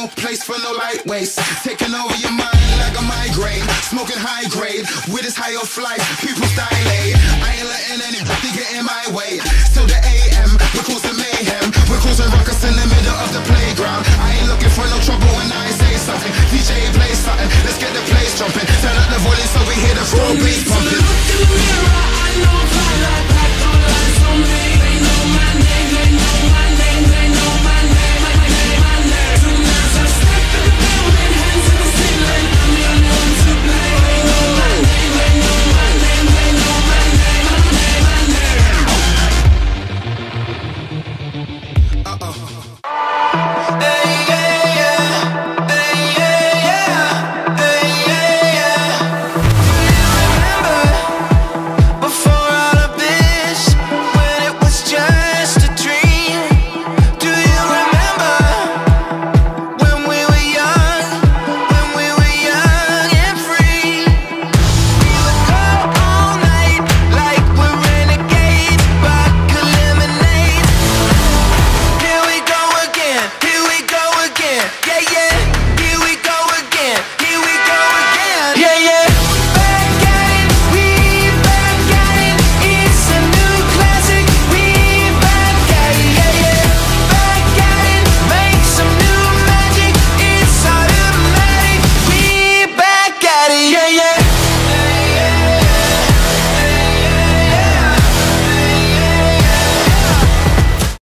no place for no lightweights. Taking over your mind like a migraine. Smoking high grade with this high off life. People dilate. I ain't letting anybody get in my way. Till the AM, we're causing mayhem. We're causing ruckus in the middle of the playground. I ain't looking for no trouble when I say something. DJ play something, let's get the place jumping.